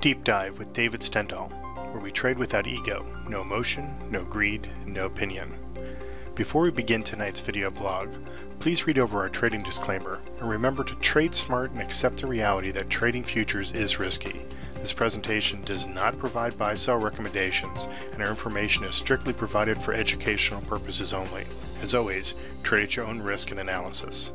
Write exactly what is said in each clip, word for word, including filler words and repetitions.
Deep Dive with David Stendhal, where we trade without ego, no emotion, no greed, and no opinion. Before we begin tonight's video blog, please read over our trading disclaimer and remember to trade smart and accept the reality that trading futures is risky. This presentation does not provide buy-sell recommendations, and our information is strictly provided for educational purposes only. As always, trade at your own risk and analysis.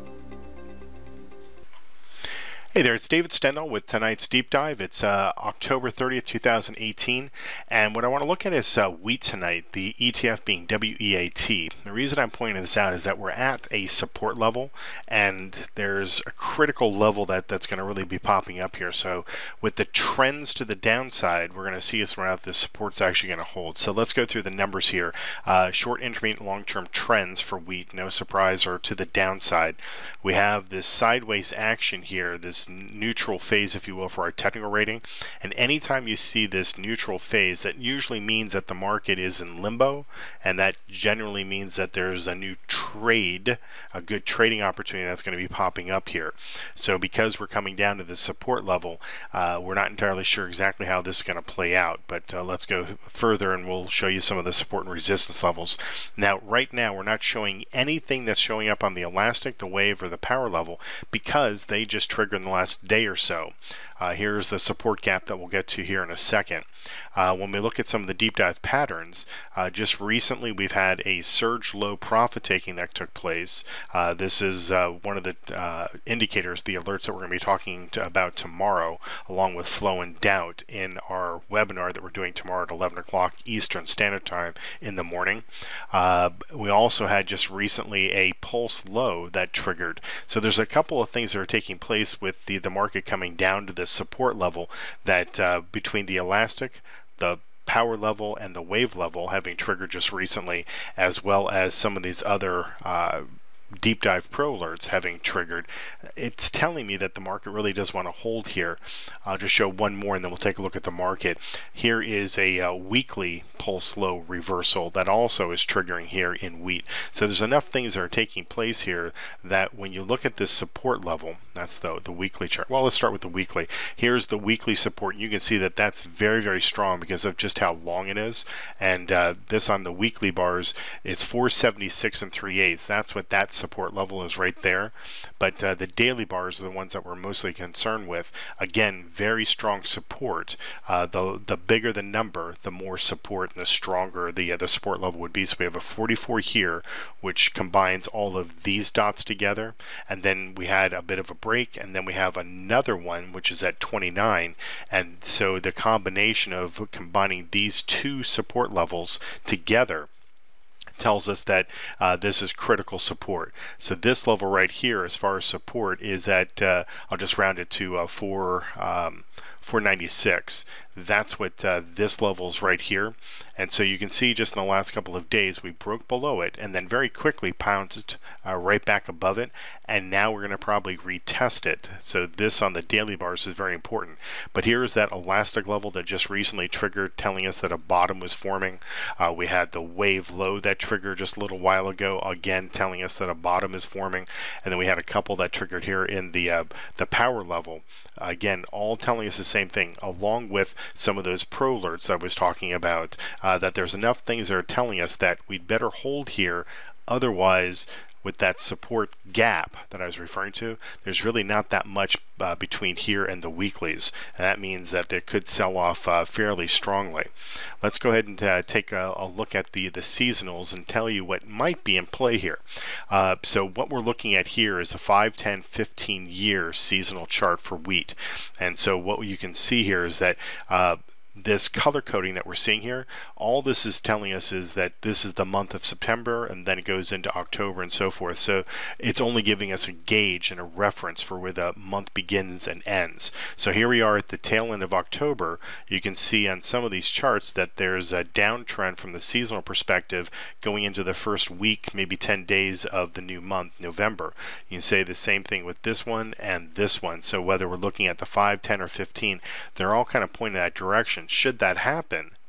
Hey there, it's David Stendhal with tonight's Deep Dive. It's uh, October thirtieth, two thousand eighteen, and what I want to look at is uh, wheat tonight, the E T F being W E A T. The reason I'm pointing this out is that we're at a support level, and there's a critical level that, that's going to really be popping up here. So with the trends to the downside, we're going to see us around this support's actually going to hold. So let's go through the numbers here. Uh, short, intermediate, long-term trends for wheat, no surprise, or to the downside. We have this sideways action here, this neutral phase, if you will, for our technical rating. And anytime you see this neutral phase, that usually means that the market is in limbo, and that generally means that there's a new trade, a good trading opportunity that's going to be popping up here. So because we're coming down to the support level, uh, we're not entirely sure exactly how this is going to play out, but uh, let's go further and we'll show you some of the support and resistance levels. Now, right now, we're not showing anything that's showing up on the elastic, the wave, or the power level because they just triggered in the last day or so. Uh, here's the support gap that we'll get to here in a second. Uh, when we look at some of the deep dive patterns, uh, just recently we've had a surge low profit taking that took place. Uh, this is uh, one of the uh, indicators, the alerts that we're going to be talking to about tomorrow, along with flow and doubt in our webinar that we're doing tomorrow at eleven o'clock Eastern Standard Time in the morning. Uh, we also had just recently a pulse low that triggered. So there's a couple of things that are taking place with the, the market coming down to this support level that uh, between the elastic, the power level, and the wave level having triggered just recently, as well as some of these other uh, deep dive pro alerts having triggered, it's telling me that the market really does want to hold here. I'll just show one more and then we'll take a look at the market. Here is a uh, weekly pulse low reversal that also is triggering here in wheat. So there's enough things that are taking place here that when you look at this support level, that's the, the weekly chart. Well, let's start with the weekly. Here's the weekly support. You can see that that's very, very strong because of just how long it is. And uh, this on the weekly bars, it's four seventy-six and three eighths. That's what that support level is right there. But uh, the daily bars are the ones that we're mostly concerned with. Again, very strong support. Uh, the the bigger the number, the more support and the stronger the uh, the support level would be. So we have a forty-four here, which combines all of these dots together, and then we had a bit of a break, and then we have another one which is at twenty-nine. And so the combination of combining these two support levels together tells us that uh, this is critical support. So this level right here, as far as support, is at uh, I'll just round it to uh, four um, four ninety-six. That's what uh, this level is right here. And so you can see just in the last couple of days we broke below it and then very quickly pounced uh, right back above it, and now we're going to probably retest it. So this on the daily bars is very important. But here is that elastic level that just recently triggered, telling us that a bottom was forming. Uh, we had the wave low that triggered just a little while ago, again telling us that a bottom is forming. And then we had a couple that triggered here in the uh, the power level, again all telling us the same thing, along with some of those pro alerts I was talking about, uh, that there's enough things that are telling us that we'd better hold here. Otherwise, with that support gap that I was referring to, there's really not that much uh, between here and the weeklies, and that means that they could sell off uh, fairly strongly. Let's go ahead and uh, take a, a look at the the seasonals and tell you what might be in play here. Uh, so what we're looking at here is a five, ten, fifteen year seasonal chart for wheat, and so what you can see here is that uh, this color coding that we're seeing here, all this is telling us is that this is the month of September, and then it goes into October and so forth. So it's only giving us a gauge and a reference for where the month begins and ends. So here we are at the tail end of October. You can see on some of these charts that there's a downtrend from the seasonal perspective going into the first week, maybe ten days of the new month, November. You can say the same thing with this one and this one. So whether we're looking at the five, ten, or fifteen, they're all kind of pointing that direction. Should that happen,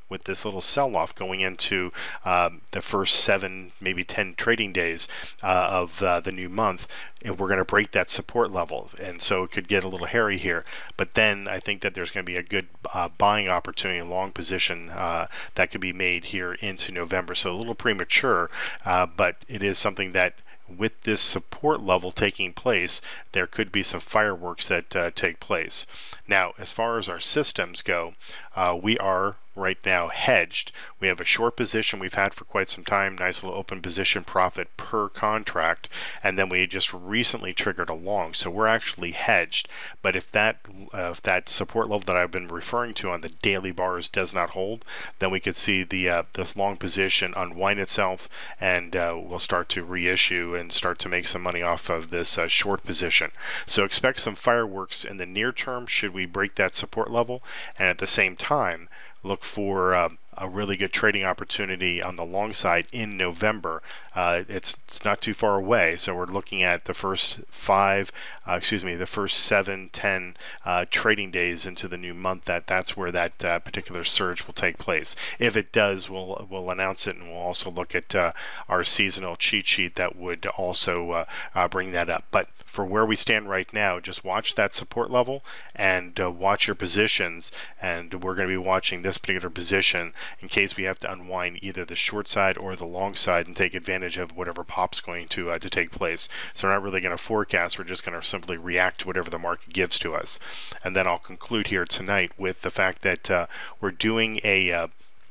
with this little sell-off going into um, the first seven, maybe ten trading days uh, of uh, the new month, and we're going to break that support level, and so it could get a little hairy here. But then I think that there's going to be a good uh, buying opportunity, long position uh, that could be made here into November. So a little premature, uh, but it is something that, with this support level taking place, there could be some fireworks that uh, take place. Now, as far as our systems go, uh, we are right now hedged. We have a short position we've had for quite some time, nice little open position profit per contract, and then we just recently triggered a long, so we're actually hedged. But if that uh, if that support level that I've been referring to on the daily bars does not hold, then we could see the uh, this long position unwind itself, and uh, we'll start to reissue and start to make some money off of this uh, short position. So expect some fireworks in the near term should we break that support level, and at the same time look for uh, a really good trading opportunity on the long side in November. Uh, it's, it's not too far away, so we're looking at the first five, uh, excuse me, the first seven, ten uh, trading days into the new month. That that's where that uh, particular surge will take place. If it does, we'll we'll announce it, and we'll also look at uh, our seasonal cheat sheet that would also uh, uh, bring that up. But for where we stand right now, just watch that support level and uh, watch your positions, and we're going to be watching this particular position in case we have to unwind either the short side or the long side and take advantage of whatever pop's going to uh, to take place. So we're not really going to forecast, we're just going to simply react to whatever the market gives to us. And then I'll conclude here tonight with the fact that uh, we're doing a uh,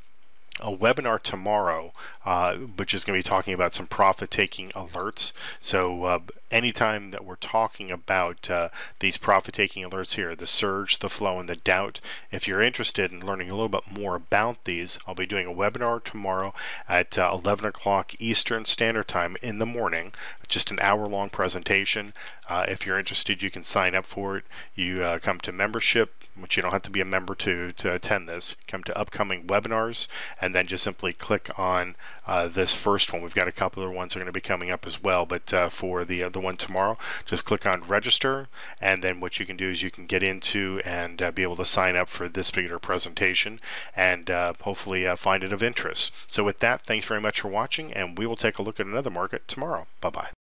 a webinar tomorrow, uh, which is going to be talking about some profit-taking alerts. So uh, anytime that we're talking about uh, these profit-taking alerts here, the surge, the flow, and the doubt, if you're interested in learning a little bit more about these, I'll be doing a webinar tomorrow at uh, eleven o'clock Eastern Standard Time in the morning, just an hour-long presentation. Uh, if you're interested, you can sign up for it. You uh, come to membership, which you don't have to be a member to to attend this. Come to upcoming webinars, and then just simply click on uh, this first one. We've got a couple other ones that are going to be coming up as well, but uh, for the uh, the one tomorrow, just click on register, and then what you can do is you can get into and uh, be able to sign up for this particular presentation, and uh, hopefully uh, find it of interest. So with that, thanks very much for watching, and we will take a look at another market tomorrow. Bye bye.